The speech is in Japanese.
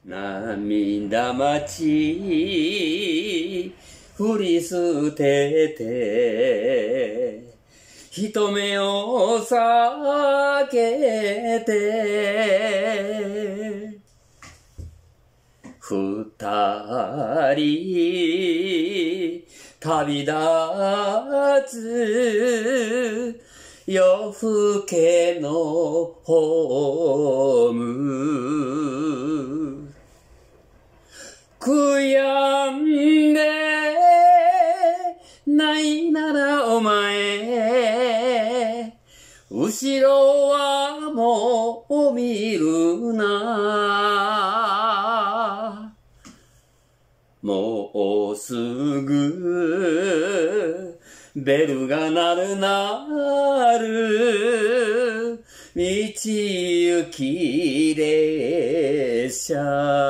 涙待ち振り捨てて人目を避けて二人旅立つ夜更けのホーム悔やんでないならお前後ろはもう見るなもうすぐベルが鳴る鳴る道行き列車